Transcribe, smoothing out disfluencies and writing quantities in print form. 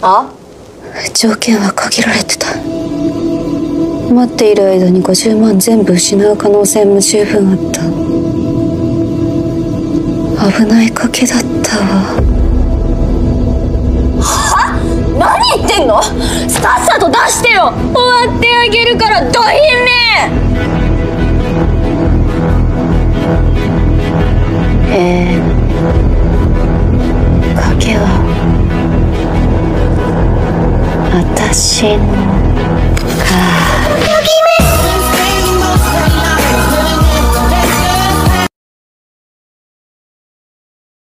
あ？ 条件は限られてた。待っている間に50万全部失う可能性も十分あった。危ない賭けだったわ。 は？何言ってんの？さっさと出してよ。終わってあげるからドヒン賭けは私の